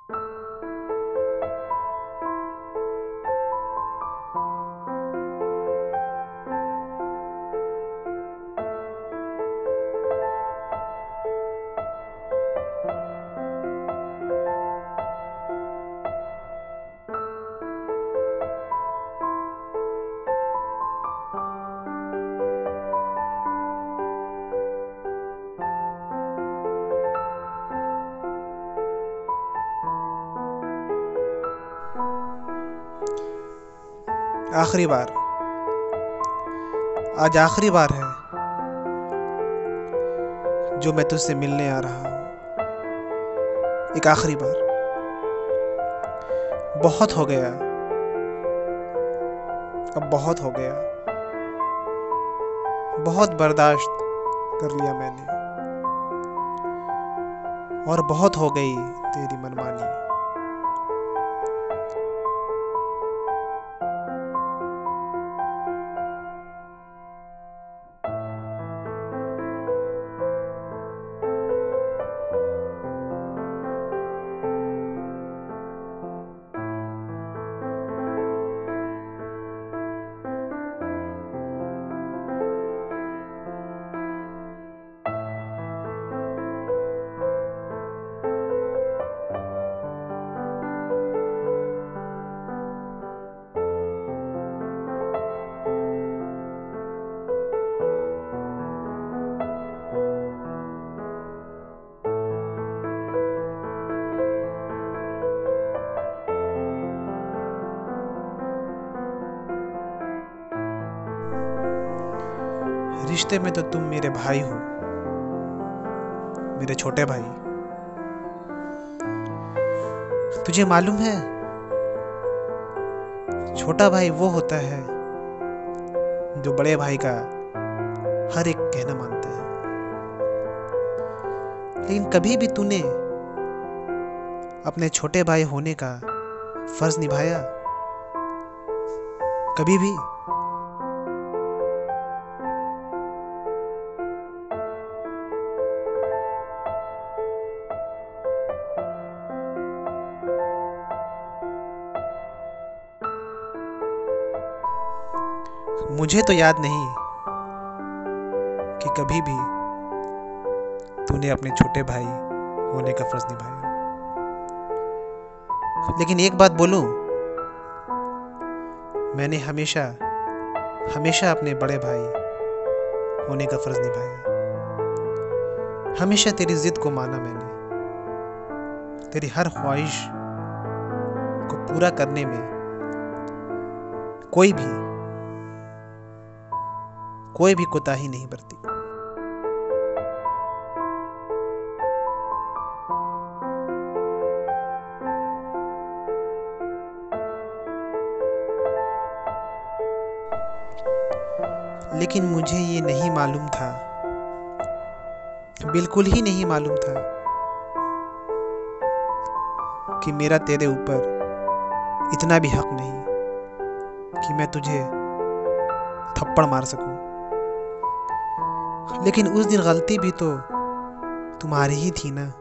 आखिरी बार, आज आखिरी बार है जो मैं तुझसे मिलने आ रहा हूँ। एक आखिरी बार। बहुत हो गया, अब बहुत हो गया। बहुत बर्दाश्त कर लिया मैंने, और बहुत हो गई तेरी मनमानी। रिश्ते में तो तुम मेरे भाई हो, मेरे छोटे भाई। तुझे मालूम है, छोटा भाई वो होता है जो बड़े भाई का हर एक कहना मानता है। लेकिन कभी भी तूने अपने छोटे भाई होने का फर्ज निभाया? कभी भी? मुझे तो याद नहीं कि कभी भी तूने अपने छोटे भाई होने का फर्ज निभाया। लेकिन एक बात बोलूं, मैंने हमेशा हमेशा अपने बड़े भाई होने का फर्ज निभाया। हमेशा तेरी जिद को माना मैंने। तेरी हर ख्वाहिश को पूरा करने में कोई भी कोताही नहीं बरती। लेकिन मुझे ये नहीं मालूम था, बिल्कुल ही नहीं मालूम था कि मेरा तेरे ऊपर इतना भी हक नहीं कि मैं तुझे थप्पड़ मार सकूं। लेकिन उस दिन गलती भी तो तुम्हारी ही थी ना।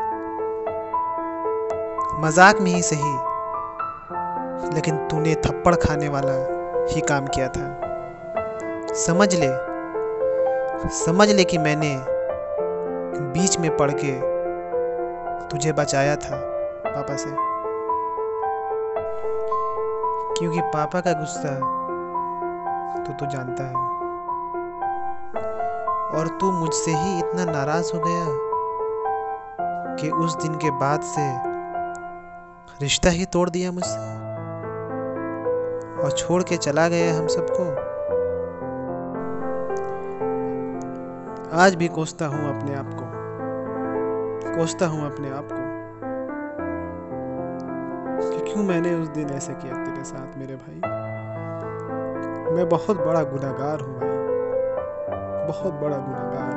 मजाक में ही सही, लेकिन तूने थप्पड़ खाने वाला ही काम किया था। समझ ले कि मैंने बीच में पड़ के तुझे बचाया था पापा से। क्योंकि पापा का गुस्सा तो तू जानता है, और तू मुझसे ही इतना नाराज हो गया कि उस दिन के बाद से रिश्ता ही तोड़ दिया मुझसे और छोड़ के चला गया हम सबको। आज भी कोसता हूँ अपने आप को कि क्यों मैंने उस दिन ऐसे किया तेरे साथ मेरे भाई। मैं बहुत बड़ा गुनहगार हूँ भाई, बहुत बड़ा गुनहगार।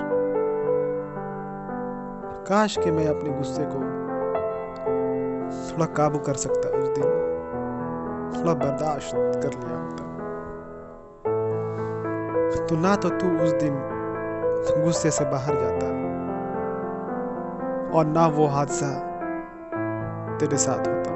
काश कि मैं अपने गुस्से को थोड़ा काबू कर सकता उस दिन, थोड़ा बर्दाश्त कर लिया होता। तो तू उस दिन गुस्से से बाहर जाता, और ना वो हादसा तेरे साथ होता।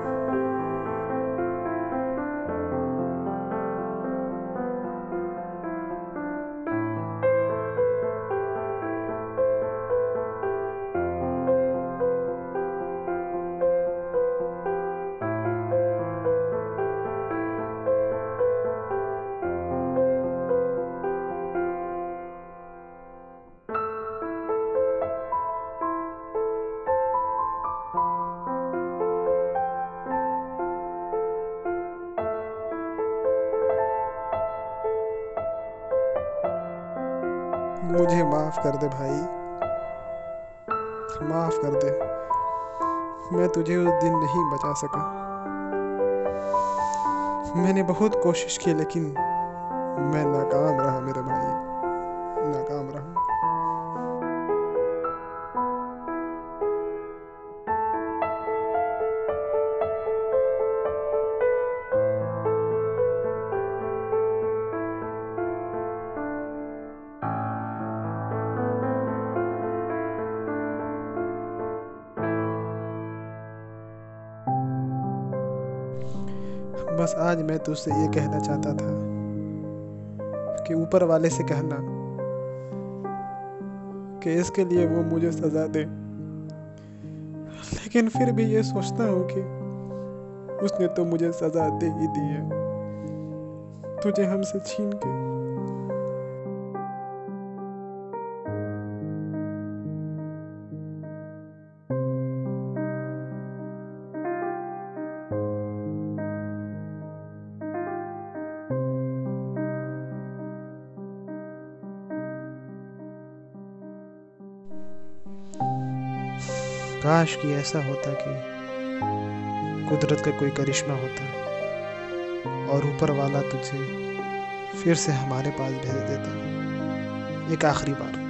मुझे माफ कर दे भाई, माफ कर दे। मैं तुझे उस दिन नहीं बचा सका। मैंने बहुत कोशिश की लेकिन मैं नाकाम रहा मेरे भाई, नाकाम रहा। बस आज मैं तुझसे ये कहना चाहता था कि ऊपर वाले से कहना कि इसके लिए वो मुझे सजा दे, लेकिन फिर भी ये सोचता हूँ कि उसने तो मुझे सजा दे ही दी है, तुझे हमसे छीन के। काश कि ऐसा होता कि कुदरत का कोई करिश्मा होता और ऊपर वाला तुझे फिर से हमारे पास भेज देता, एक आखिरी बार।